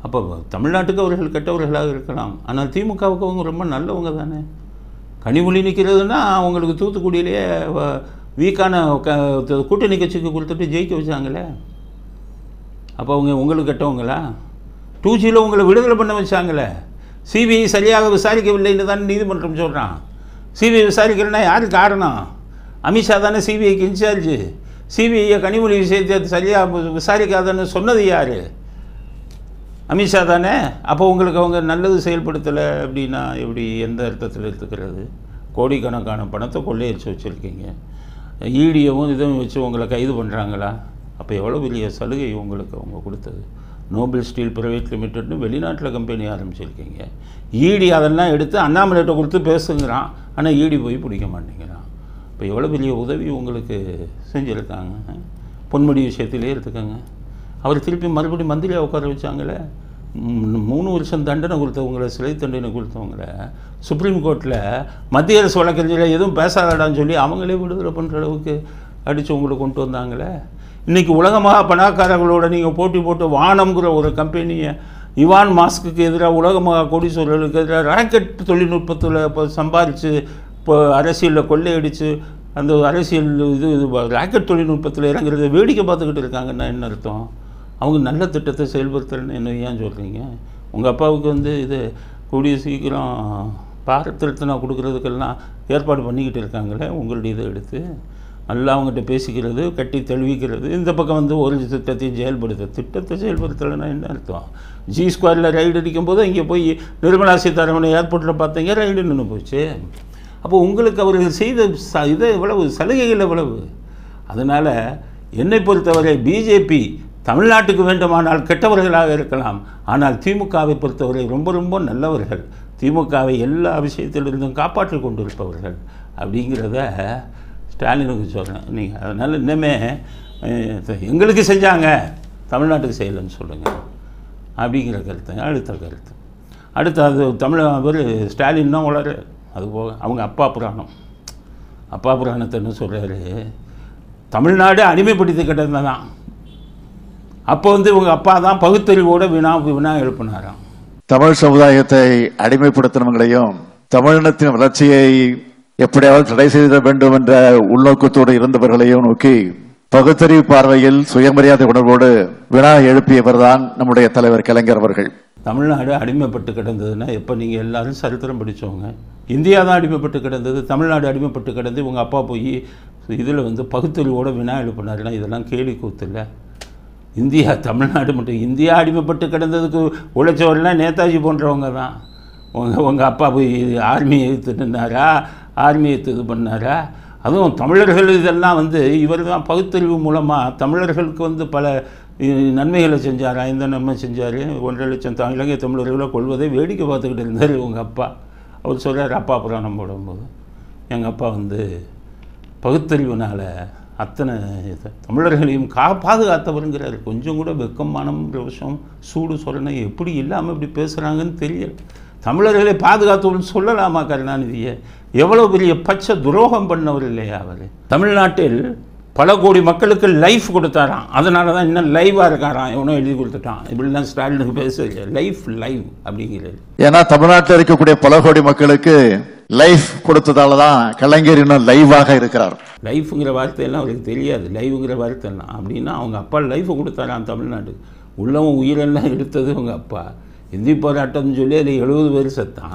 அப்போ தமிழ்நாட்டுக்கு அவர்கள் கெட்டவர்களாக இருக்கலாம், ஆனால் திமுகவுக்கு அவங்க ரொம்ப நல்லவங்க தானே. கனிமொழி நிற்கிறதுனா அவங்களுக்கு தூத்துக்குடியிலேயே வீக்கான கூட்டணி கட்சிக்கு கொடுத்துட்டு ஜெயிக்க வச்சாங்களே. அப்போ அவங்க உங்களுக்கு கெட்டவங்களா? டூ ஜியில் உங்களை விடுதலை பண்ண வச்சாங்களே. சிபிஐ சரியாக விசாரிக்கவில்லைன்னு தான் நீதிமன்றம் சொல்கிறான். சிபிஐ விசாரிக்கிறேன்னா யார் காரணம்? அமித்ஷா தானே சிபிஐக்கு இன்சார்ஜு. சிபிஐயை கனிமொழி விஷயத்தை சரியாக விசாரிக்காதன்னு சொன்னது யார்? அமித்ஷா தானே. அப்போ உங்களுக்கு அவங்க நல்லது செயல்படுத்தலை அப்படின்னா எப்படி, எந்த அர்த்தத்தில் எடுத்துக்கிறது? கோடிக்கணக்கான பணத்தை கொள்ளையடிச்சு வச்சுருக்கீங்க, ஈடியவும் இதுவும் வச்சு உங்களை கைது பண்ணுறாங்களா? அப்போ எவ்வளோ பெரிய சலுகை உங்களுக்கு அவங்க கொடுத்தது. நோபல் ஸ்டீல் பிரைவேட் லிமிடெட்னு வெளிநாட்டில் கம்பெனி ஆரம்பிச்சிருக்கீங்க. ஈடி அதெல்லாம் எடுத்து அண்ணாமலையிட்ட கொடுத்து பேசுங்கிறான், ஆனால் ஈடி போய் பிடிக்க மாட்டேங்கிறான். இப்போ எவ்வளோ பெரிய உதவி உங்களுக்கு செஞ்சுருக்காங்க. பொன்முடி விஷயத்திலே எடுத்துக்கோங்க, அவர் திருப்பி மறுபடியும் மந்திரியாக உட்கார வச்சாங்களே. மூணு வருஷம் தண்டனை கொடுத்தவங்கள, சிறை தண்டனை கொடுத்தவங்கள சுப்ரீம் கோர்ட்டில் மத்திய அரசு வழக்கறிஞர்கள் எதுவும் பேசாதாடான்னு சொல்லி அவங்களே விடுதலை பண்ணுற அளவுக்கு அடித்து உங்களை கொண்டு வந்தாங்களே. இன்றைக்கி உலகமாக பணக்காரர்களோட நீங்கள் போட்டி போட்டு வானம்ங்கிற ஒரு கம்பெனியை இவான் மாஸ்க்கு எதிராக, உலகமாக கோடீஸ்வரர்களுக்கு எதிராக ராக்கெட் தொழில்நுட்பத்தில் இப்போ சம்பாதிச்சு இப்போ அரசியலில் கொள்ளையடித்து அந்த அரசியல் இது இது ராக்கெட் தொழில்நுட்பத்தில் இறங்குறத வேடிக்கை பார்த்துக்கிட்டு இருக்காங்கன்னா என்ன அர்த்தம்? அவங்க நல்ல திட்டத்தை செயல்படுத்துறேன்னு என்ன ஏன் சொல்கிறீங்க? உங்கள் அப்பாவுக்கு வந்து இது கூடிய சீக்கிரம் பாரத் ரத்னா கொடுக்குறதுக்கெல்லாம் ஏற்பாடு பண்ணிக்கிட்டு இருக்காங்களே. உங்களுடைய இதை எடுத்து நல்லா அவங்ககிட்ட பேசிக்கிறது, கட்டி தெளிவிக்கிறது. இந்த பக்கம் வந்து ஒரு திட்டத்தையும் செயல்படுத்த திட்டத்தை செயல்படுத்தலைன்னா என்ன அர்த்தம்? ஜி ஸ்கொயரில் ரைடு அடிக்கும் போது இங்கே போய் நிர்மலா சீதாராமன் ஏர்போர்ட்டில் பார்த்தீங்க, ரைடு நின்று போச்சு. அப்போ உங்களுக்கு அவர்கள் செய்த ச இதை எவ்வளவு சலுகைகள் எவ்வளவு. அதனால் என்னை பொறுத்தவரை பிஜேபி தமிழ்நாட்டுக்கு வேண்டுமானால் கெட்டவர்களாக இருக்கலாம், ஆனால் திமுகவை பொறுத்தவரை ரொம்ப ரொம்ப நல்லவர்கள், திமுகவை எல்லா விஷயத்திலிருந்தும் காப்பாற்றி கொண்டிருப்பவர்கள் அப்படிங்கிறத ஸ்டாலினுக்கு சொல்கிறேன். நீங்கள் அதனால் இன்னமே எங்களுக்கு செஞ்சாங்க தமிழ்நாட்டுக்கு செய்யலைன்னு சொல்லுங்கள் அப்படிங்கிற கருத்து அடுத்த கருத்து. அடுத்து அது தமிழ் அவர் ஸ்டாலின் தான் வளர. அது போக அவங்க அப்பா புராணம், அப்பா புராணத்தை என்ன சொல்கிறாரு, தமிழ்நாடு அடிமைப்படுத்தி கிடந்ததான். அப்போ வந்து இவங்க அப்பா தான் பகுத்தறிவோட வினா வினா எழுப்பினாராம். தமிழ் சமுதாயத்தை அடிமைப்படுத்தினவங்களையும் தமிழினத்தின் வளர்ச்சியை எப்படியாவது தடை செய்த வேண்டும் என்ற உள்நோக்கத்தோடு இருந்தவர்களையும் நோக்கி பகுத்தறிவு பார்வையில் சுயமரியாதை உணர்வோடு வினா எழுப்பியவர் தான் நம்முடைய தலைவர் கலைஞர் அவர்கள். தமிழ்நாடு அடிமைப்பட்டு கிடந்ததுன்னா எப்போ நீங்கள் எல்லாரும் சரித்திரம் படித்தவங்க, இந்தியா தான் அடிமைப்பட்டு கிடந்தது, தமிழ்நாடு அடிமைப்பட்டு கிடந்து இவங்க அப்பா போய் இதில் வந்து பகுத்தறிவோடு வினா எழுப்பினாருன்னா இதெல்லாம் கேலி கூத்து இல்லை. இந்தியா தமிழ்நாடு மட்டும் இந்தியா அடிமைப்பட்டு கிடந்ததுக்கு உழைச்சவரெல்லாம் நேதாஜி போன்றவங்க தான். உங்கள் உங்கள் அப்பா போய் ஆர்மியை எடுத்து நின்னாரா, ஆர்மியை எடுத்து இது பண்ணாரா? அதுவும் தமிழர்கள் இதெல்லாம் வந்து இவர் தான் பகுத்தறிவு மூலமாக தமிழர்களுக்கு வந்து பல நன்மைகளை செஞ்சாரா, இந்த நன்மை செஞ்சார். ஒன்றரை லட்சம் த இலங்கை தமிழர்களை கொள்வதை வேடிக்கை பார்த்துக்கிட்டு இருந்தார் உங்கள் அப்பா. அவர் சொல்கிறார் அப்பா புராணம் போடும்போது, எங்கள் அப்பா வந்து பகுத்தறிவுனால் அத்தனை தமிழர்களையும் கா பாதுகாத்தவருங்கிறார். கொஞ்சம் கூட வெக்கம், மனம், ரோஷம், சூடு சொரணை எப்படி இல்லாமல் இப்படி பேசுகிறாங்கன்னு தெரியல. தமிழர்களை பாதுகாத்தவர்னு சொல்லலாமா கருணாநிதியை? எவ்வளோ பெரிய பச்சை துரோகம் பண்ணவர் இல்லையா அவர்? தமிழ்நாட்டில் பல கோடி மக்களுக்கு லைஃப் கொடுத்தாராம், அதனால தான் இன்னும் லைவாக இருக்காராம். எவனோ எழுதி கொடுத்துட்டான். இப்படிலாம் ஸ்டாலினுக்கு பேசல, லைஃப் லைவ் அப்படிங்கிறது. ஏன்னா தமிழ்நாட்டில் இருக்கக்கூடிய பல கோடி மக்களுக்கு லைஃப் கொடுத்ததால தான் கலைஞர் இன்னும் லைவாக இருக்கிறார். லைஃப்ங்கிற வார்த்தையெல்லாம் அவருக்கு தெரியாது, லைவுங்கிற வார்த்தைலாம் அப்படின்னா அவங்க அப்பா லைஃப் கொடுத்தாராம் தமிழ்நாட்டுக்கு. உள்ளவன் உயிரெல்லாம் எடுத்தது அவங்க அப்பா. இந்தி போராட்டம்னு சொல்லி அதில் எழுபது பேர் செத்தான்.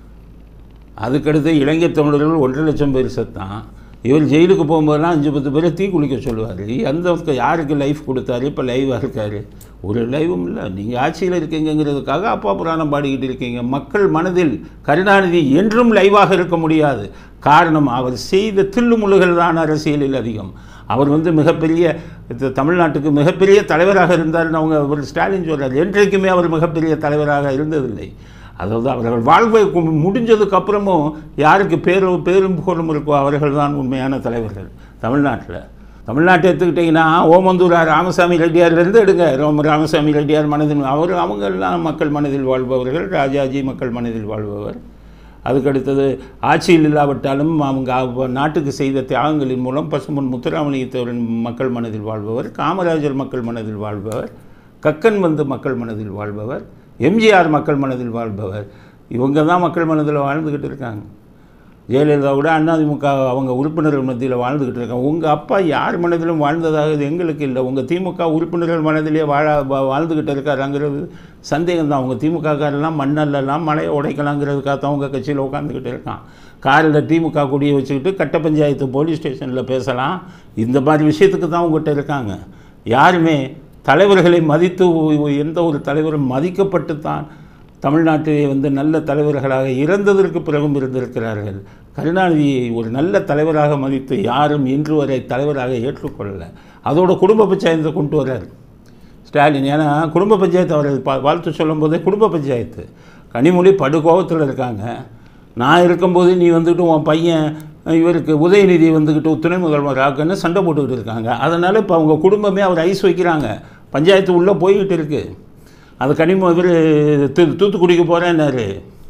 அதுக்கடுத்து இலங்கை தமிழர்கள் ஒன்றரை லட்சம் பேர் செத்தான். இவர் ஜெயிலுக்கு போகும்போதெல்லாம் அஞ்சு பத்து பேரை தீ குளிக்க சொல்லுவார். அந்த யாருக்கு லைஃப் கொடுத்தாரு? இப்போ லைவாக இருக்கார். ஒரு லைவும் இல்லை. நீங்கள் ஆட்சியில் இருக்கீங்கிறதுக்காக அப்பா புராணம் பாடிக்கிட்டு இருக்கீங்க. மக்கள் மனதில் கருணாநிதி என்றும் லைவாக இருக்க முடியாது. காரணம், அவர் செய்த தில்லுமுள்ளுகள் தான் அரசியலில் அதிகம். அவர் வந்து மிகப்பெரிய தமிழ்நாட்டுக்கு மிகப்பெரிய தலைவராக இருந்தார்னு அவங்க அவர் ஸ்டாலின் சொல்கிறார். என்றைக்குமே அவர் மிகப்பெரிய தலைவராக இருந்ததில்லை. அதாவது அவர்கள் வாழ்வை முடிஞ்சதுக்கப்புறமும் யாருக்கு பேரும் பேரும் புகழும் இருக்கோ அவர்கள் தான் உண்மையான தலைவர்கள் தமிழ்நாட்டில். தமிழ்நாட்டை எடுத்துக்கிட்டிங்கன்னா ஓமந்தூரா ராமசாமி ரெட்டியார்லேருந்து எடுங்க. ரோம ராமசாமி ரெட்டியார் மனதில் அவர் அவங்கெல்லாம் மக்கள் மனதில் வாழ்பவர்கள். ராஜாஜி மக்கள் மனதில் வாழ்பவர். அதுக்கடுத்தது ஆட்சியில் இல்லாவிட்டாலும் அவங்க நாட்டுக்கு செய்த தியாகங்களின் மூலம் பசுமன் முத்துராமலிங்கத்தேவரின் மக்கள் மனதில் வாழ்பவர். காமராஜர் மக்கள் மனதில் வாழ்பவர். கக்கன் வந்து மக்கள் மனதில் வாழ்பவர், எம்ஜிஆர் மக்கள் மனதில் வாழ்பவர். இவங்க தான் மக்கள் மனதில் வாழ்ந்துக்கிட்டு இருக்காங்க. ஜெயலலிதா கூட அதிமுக அவங்க உறுப்பினர்கள் மத்தியில் வாழ்ந்துக்கிட்டு இருக்காங்க. உங்கள் அப்பா யார் மனதிலும் வாழ்ந்ததாக இது எங்களுக்கு இல்லை. உங்கள் திமுக உறுப்பினர்கள் மனதிலே வாழ வாழ்ந்துக்கிட்டு இருக்காருங்கிறது சந்தேகம் தான். உங்கள் திமுகக்காரெல்லாம் மண்ணல்லாம் மலையை உடைக்கலாங்கிறதுக்காக தான் உங்கள் கட்சியில் உட்காந்துக்கிட்டு இருக்கான். காரில் திமுக கொடியை வச்சுக்கிட்டு கட்ட பஞ்சாயத்து போலீஸ் ஸ்டேஷனில் பேசலாம். இந்த மாதிரி விஷயத்துக்கு தான் உங்கள்கிட்ட இருக்காங்க. யாருமே தலைவர்களை மதித்து எந்த ஒரு தலைவரும் மதிக்கப்பட்டு தான் தமிழ்நாட்டிலே வந்து நல்ல தலைவர்களாக இறந்ததற்கு பிறகும் இருந்திருக்கிறார்கள். கருணாநிதியை ஒரு நல்ல தலைவராக மதித்து யாரும் இன்று வரை தலைவராக ஏற்றுக்கொள்ளலை. அதோட குடும்ப பஞ்சாயத்தை கொண்டு வர்றார் ஸ்டாலின். ஏன்னா குடும்ப பஞ்சாயத்து அவர் வாழ்த்து சொல்லும் போதே குடும்ப பஞ்சாயத்து. கனிமொழி படுகோபத்தில் இருக்காங்க. நான் இருக்கும்போது நீ வந்துட்டு உன் பையன் இவருக்கு உதயநிதி வந்துக்கிட்டு துணை முதல்வர் ஆக்குன்னு சண்டை போட்டுக்கிட்டு இருக்காங்க. அதனால் இப்போ அவங்க குடும்பமே அவர் ஐஸ் வைக்கிறாங்க. பஞ்சாயத்து உள்ளே போய்கிட்டு இருக்குது. அது கனிமொழி இவர் தூ தூத்துக்குடிக்கு போகிறேன்னாரு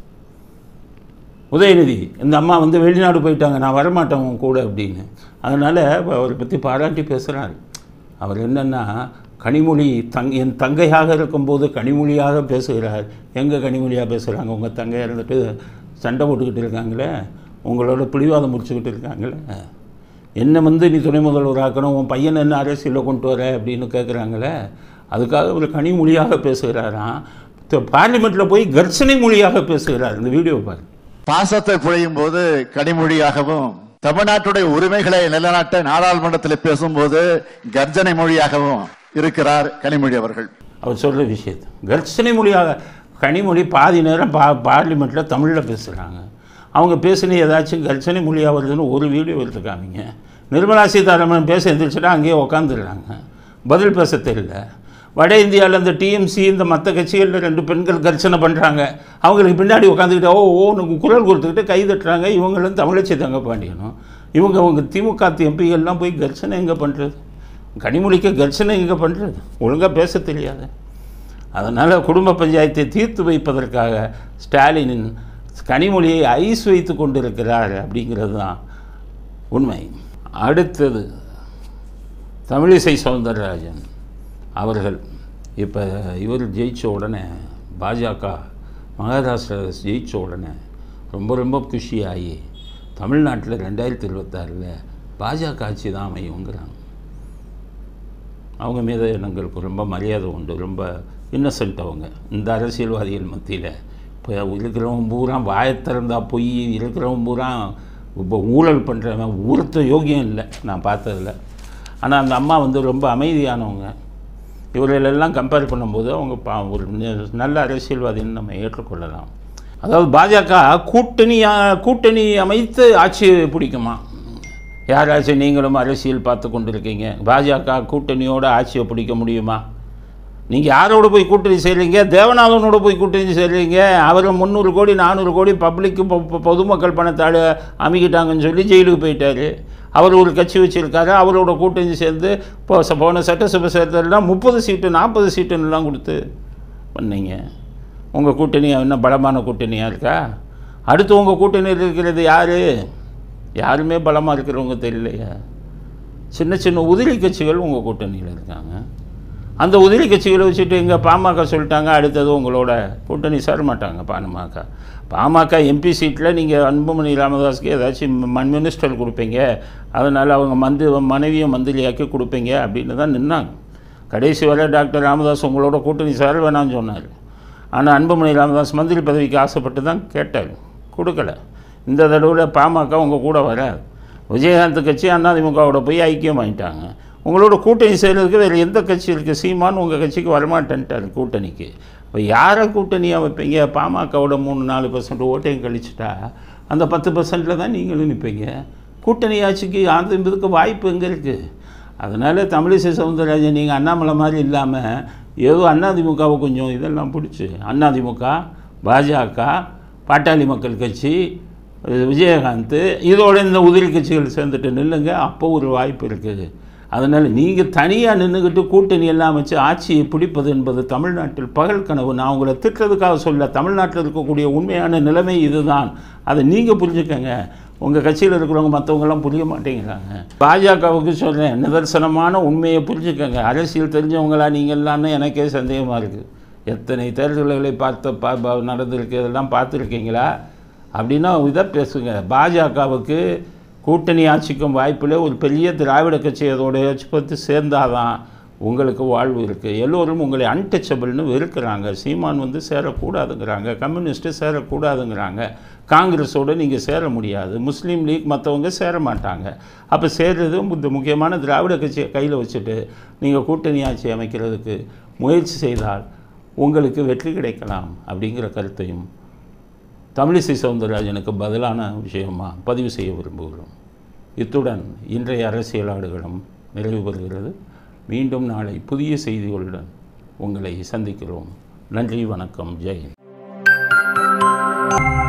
உதயநிதி. இந்த அம்மா வந்து வெளிநாடு போயிட்டாங்க, நான் வரமாட்டேன் உன் கூட அப்படின்னு. அதனால் அவரை பற்றி பாராட்டி பேசுகிறார். அவர் என்னென்னா கனிமொழி தங் என் தங்கையாக இருக்கும்போது கனிமொழியாக பேசுகிறார். எங்கே கனிமொழியாக பேசுகிறாங்க? உங்கள் தங்கையாக இருந்துட்டு சண்டை போட்டுக்கிட்டு இருக்காங்களே, உங்களோட பிடிவாதம் முடிச்சுக்கிட்டு இருக்காங்களே. என்ன வந்து நீ துணை முதல்வர் ஆக்கணும், உன் பையன் என்ன அரசியலில் கொண்டு வர அப்படின்னு கேட்குறாங்களே. அதுக்காக ஒரு கனிமொழியாக பேசுகிறாராம். பார்லிமெண்ட்டில் போய் கர்ச்சனை மொழியாக பேசுகிறார். இந்த வீடியோ பாரு. பாசத்தை பொழியும் போது கனிமொழியாகவும், தமிழ்நாட்டுடைய உரிமைகளை நிலைநாட்ட நாடாளுமன்றத்தில் பேசும்போது கர்ஜனை மொழியாகவும் இருக்கிறார் கனிமொழி அவர்கள். அவர் சொல்கிற விஷயத்தை கர்ச்சனை மொழியாக கனிமொழி பாதி நேரம் பா பார்லிமெண்ட்டில் தமிழில் பேசுகிறாங்க. அவங்க பேசின ஏதாச்சும் கர்ச்சனை மொழியாக வருதுன்னு ஒரு வீடியோ எடுத்துக்காமிங்க. நிர்மலா சீதாராமன் பேச எந்திரிச்சுட்டா அங்கேயே உக்காந்துடுறாங்க, பதில் பேச தெரியல. வட இந்தியாவில் இந்த டிஎம்சி இந்த மற்ற கட்சிகளில் ரெண்டு பெண்கள் கர்ச்சனை பண்ணுறாங்க. அவங்களுக்கு பின்னாடி உட்காந்துக்கிட்டு ஓ ஓன்னு குரல் கொடுத்துக்கிட்டு கை தட்டுறாங்க. இவங்களும் தமிழச்சி தங்க பாண்டியனும் இவங்க அவங்க திமுக எம்பிகள்லாம் போய் கர்ச்சனை எங்கே பண்ணுறது? கனிமொழிக்கு கர்ச்சனை எங்கே பண்ணுறது? ஒழுங்காக பேச தெரியாது. அதனால் குடும்ப பஞ்சாயத்தை தீர்த்து வைப்பதற்காக ஸ்டாலினின் கனிமொழியை ஐஸ் வைத்து கொண்டிருக்கிறார் அப்படிங்கிறது தான் உண்மை. அடுத்தது தமிழிசை சவுந்தரராஜன் அவர்கள் இப்போ இவர் ஜெயித்த உடனே, பாஜக மகாராஷ்டிரா ஜெயித்த உடனே ரொம்ப ரொம்ப குஷியாகி தமிழ்நாட்டில் ரெண்டாயிரத்தி இருபத்தாறில் பாஜக ஆட்சி தான் அமையுங்கிறாங்க. அவங்க மீது எங்களுக்கு ரொம்ப மரியாதை உண்டு. ரொம்ப இன்னசென்ட் அவங்க. இந்த அரசியல்வாதிகள் மத்தியில் இப்போ இருக்கிறவங்க பூரா வாயத்திறந்தா பொய், இருக்கிறவங்க பூரா இப்போ ஊழல் பண்ணுறவன் ஊரத்த யோகியம் இல்லை நான் பார்த்ததில்ல. ஆனால் அந்த அம்மா வந்து ரொம்ப அமைதியானவங்க. இவர்களெல்லாம் கம்பேர் பண்ணும்போது அவங்க பா ஒரு நல்ல அரசியல்வாதின்னு நம்ம ஏற்றுக்கொள்ளலாம். அதாவது பாஜக கூட்டணியாக கூட்டணி அமைத்து ஆட்சி பிடிக்குமா? யாராச்சும் நீங்களும் அரசியல் பார்த்து கொண்டு இருக்கீங்க. பாஜக கூட்டணியோடு ஆட்சியை பிடிக்க முடியுமா? நீங்கள் யாரோட போய் கூட்டணி செய்கிறீங்க? தேவநாதனோட போய் கூட்டணி செய்கிறீங்க. அவர் முந்நூறு கோடி நானூறு கோடி பப்ளிக்கு பொதுமக்கள் பணத்தால் அமைக்கிட்டாங்கன்னு சொல்லி ஜெயிலுக்கு போயிட்டார். அவர் ஒரு கட்சி வச்சுருக்காரு. அவரோட கூட்டணி சேர்ந்து இப்போ போன சட்டசபை தேர்தலாம் முப்பது சீட்டு நாற்பது சீட்டுன்னெலாம் கொடுத்து பண்ணீங்க. உங்கள் கூட்டணி என்ன பலமான கூட்டணியாக இருக்கா? அடுத்து உங்கள் கூட்டணியில் இருக்கிறது யார்? யாருமே பலமாக இருக்கிறவங்க தெரியலையா? சின்ன சின்ன உதிரி கட்சிகள் உங்கள் கூட்டணியில் இருக்காங்க. அந்த உதிரி கட்சிகளை வச்சுட்டு எங்கள் பாமக சொல்லிட்டாங்க அடுத்தது உங்களோட கூட்டணி சேர மாட்டாங்க. பாமக பாமக எம்பி சீட்டில் நீங்கள் அன்புமணி ராமதாஸுக்கு ஏதாச்சும் மண் மினிஸ்டர் கொடுப்பீங்க, அதனால் அவங்க மந்திரி மனைவியை மந்திரியாக்கி கொடுப்பீங்க அப்படின்னு தான் நின்னாங்க. கடைசி வரை டாக்டர் ராமதாஸ் உங்களோட கூட்டணி சேர வேணாம்னு சொன்னார். ஆனால் அன்புமணி ராமதாஸ் மந்திரி பதவிக்கு ஆசைப்பட்டு தான் கேட்டார், கொடுக்கல. இந்த தடவை பாமக உங்கள் கூட வராது. விஜயகாந்த் கட்சி அதிமுகவோட போய் ஐக்கியம் ஆகிட்டாங்க. உங்களோட கூட்டணி செய்கிறதுக்கு வேறு எந்த கட்சி இருக்குது? சீமான் உங்கள் கட்சிக்கு வரமாட்டேன்ட்டார் கூட்டணிக்கு. இப்போ யாரை கூட்டணியாக வைப்பீங்க? பாமகவோட மூணு நாலு பர்சன்ட் ஓட்டையும் கழிச்சிட்டா அந்த பத்து பர்சன்ட்டில் தான் நீங்களும் நிற்பீங்க. கூட்டணி ஆட்சிக்கு ஆரம்பிக்கிறதுக்கு வாய்ப்பு எங்கே இருக்குது? அதனால் தமிழிசை சவுந்தரராஜன் நீங்கள் அண்ணாமலை மாதிரி இல்லாமல் ஏதோ அதிமுகவை கொஞ்சம் இதெல்லாம் பிடிச்சி அதிமுக, பாஜக, பாட்டாளி மக்கள் கட்சி, விஜயகாந்த் இதோட இந்த உதிரி கட்சிகள் சேர்ந்துட்டு நில்லுங்க. அப்போ ஒரு வாய்ப்பு இருக்குது. அதனால் நீங்கள் தனியாக நின்றுக்கிட்டு கூட்டணி எல்லாம் வச்சு ஆட்சியை பிடிப்பது என்பது தமிழ்நாட்டில் பகல் கனவு. நான் உங்களை திட்டுறதுக்காக சொல்ல, தமிழ்நாட்டில் இருக்கக்கூடிய உண்மையான நிலைமை இதுதான். அதை நீங்கள் புரிஞ்சுக்கங்க. உங்கள் கட்சியில் இருக்கிறவங்க மற்றவங்கெல்லாம் புரிய மாட்டேங்கிறாங்க. பாஜகவுக்கு சொல்கிறேன், நிதர்சனமான உண்மையை புரிஞ்சுக்கங்க. அரசியல் தெரிஞ்சவங்களா நீங்கள்லான்னு எனக்கே சந்தேகமாக இருக்குது. எத்தனை தேர்தல்களை பார்த்த பா நடந்திருக்கு, இதெல்லாம் பார்த்துருக்கீங்களா? அப்படின்னா இதை பேசுங்க. பாஜகவுக்கு கூட்டணி ஆட்சிக்கும் வாய்ப்பில் ஒரு பெரிய திராவிட கட்சி அதோட வச்சு பார்த்து சேர்ந்தாதான் உங்களுக்கு வாழ்வு இருக்குது. எல்லோரும் உங்களை அன்டச்சபிள்னு வெறுக்கிறாங்க. சீமான் வந்து சேரக்கூடாதுங்கிறாங்க, கம்யூனிஸ்ட்டு சேரக்கூடாதுங்கிறாங்க, காங்கிரஸோடு நீங்கள் சேர முடியாது, முஸ்லீம் லீக் மற்றவங்க சேர மாட்டாங்க. அப்போ சேர்றது இந்த முக்கியமான திராவிட கட்சியை கையில் வச்சுட்டு நீங்கள் கூட்டணி ஆட்சி அமைக்கிறதுக்கு முயற்சி செய்தால் உங்களுக்கு வெற்றி கிடைக்கலாம் அப்படிங்கிற கருத்தையும் தமிழிசை சவுந்தரராஜனுக்கு பதிலான விஷயமாக பதிவு செய்ய விரும்புகிறோம். இத்துடன் இன்றைய அரசியல் ஆடுகளம் நிறைவு பெறுகிறது. மீண்டும் நாளை புதிய செய்திகளுடன் உங்களை சந்திக்கிறோம். நன்றி, வணக்கம், ஜெய் ஹிந்த்.